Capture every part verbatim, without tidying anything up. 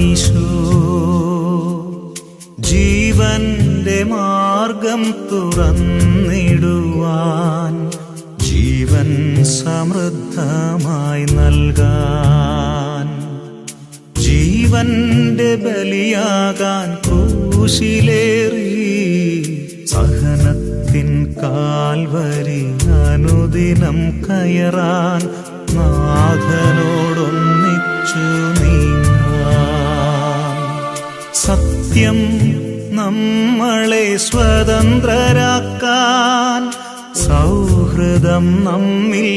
ഈശോ ജീവന്റെ മാർഗം തുറന്നിടുവാൻ, ജീവൻ സമൃദ്ധമായി നൽകാൻ, ജീവന്റെ ബലിയാകാൻ ക്രൂശിലേറി സഹനത്തിൻ കാൽവരി അനുദിനം കയറാൻ നാഥനോടൊന്നിച്ചു നീങ്ങാൻ. സത്യം നമ്മളെ സ്വതന്ത്രരാക്കാൻ, സൗഹൃദം നമ്മിൽ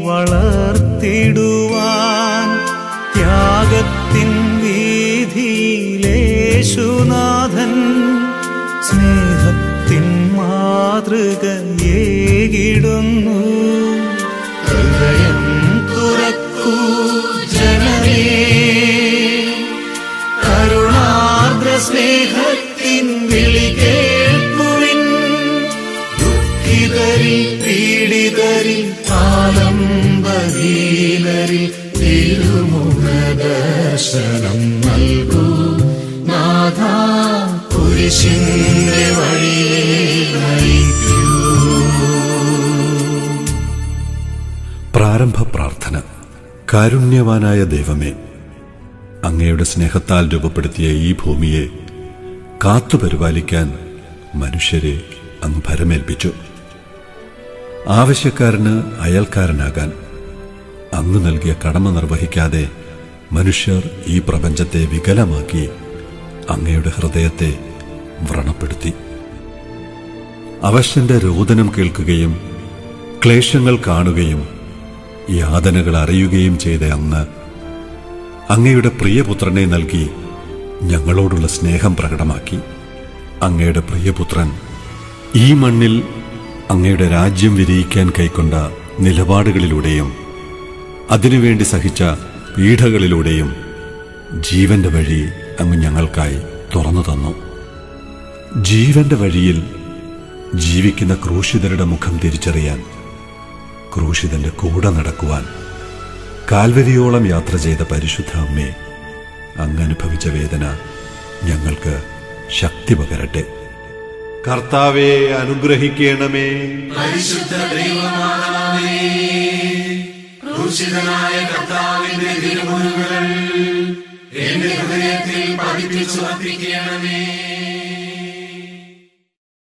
വളർത്തിടുവാൻ, ത്യാഗത്തിൻ വീഥിയിലേശുനാഥൻ സ്നേഹത്തിൻ മാതൃകയേകിടുന്നു. ഹൃദയം തുറക്കൂ ജനമേ, കരുണാർദ്ര സ്നേഹത്തിൻ വിളി കേൾക്കുവിൻ. ദുഃഖിതരിൽ പീഡിതരിൽ ആലംബഹീനരിൽ തിരുമുഖദർശനം നൽകൂ നാഥാ, കുരിശിന്റെ വഴിയെ നയിക്കൂ. പ്രാരംഭ പ്രാർത്ഥന. കാരുണ്യവാനായ ദൈവമേ, അങ്ങയുടെ സ്നേഹത്താൽ രൂപപ്പെടുത്തിയ ഈ ഭൂമിയെ കാത്തുപരിപാലിക്കാൻ മനുഷ്യരെ അങ്ങ് ഭരമേൽപ്പിച്ചു. ആവശ്യക്കാരന് അയൽക്കാരനാകാൻ അങ്ങ് നൽകിയ കടമ നിർവഹിക്കാതെ മനുഷ്യർ ഈ പ്രപഞ്ചത്തെ വികലമാക്കി അങ്ങയുടെ ഹൃദയത്തെ വ്രണപ്പെടുത്തി. അവശന്റെ രോദനം കേൾക്കുകയും ക്ലേശങ്ങൾ കാണുകയും യാതനകൾ അറിയുകയും ചെയ്ത അങ്ങ് അങ്ങയുടെ പ്രിയപുത്രനെ നൽകി ഞങ്ങളോടുള്ള സ്നേഹം പ്രകടമാക്കി. അങ്ങയുടെ പ്രിയപുത്രൻ ഈ മണ്ണിൽ അങ്ങയുടെ രാജ്യം വിരിയിക്കാൻ കൈക്കൊണ്ട നിലപാടുകളിലൂടെയും അതിനുവേണ്ടി സഹിച്ച പീഡകളിലൂടെയും ജീവന്റെ വഴി അങ്ങ് ഞങ്ങൾക്കായി തുറന്നു തന്നു. ജീവന്റെ വഴിയിൽ ജീവിക്കുന്ന ക്രൂശിതരുടെ മുഖം തിരിച്ചറിയാൻ, ക്രൂശിതന്റെ കൂടെ നടക്കുവാൻ കാൽവരിയോളം യാത്ര ചെയ്ത പരിശുദ്ധ അമ്മേ, അങ്ങ് അനുഭവിച്ച വേദന ഞങ്ങൾക്ക് ശക്തി പകരട്ടെ. കർത്താവേ, അനുഗ്രഹിക്കണമേ. പരിശുദ്ധ ദൈവമാതാവേ, ക്രൂശിതനായ കർത്താവിന്റെ തിരുമുറിവുകൾ എന്റെ ഹൃദയത്തിൽ പതിപ്പിച്ചു വർദ്ധിക്കണമേ.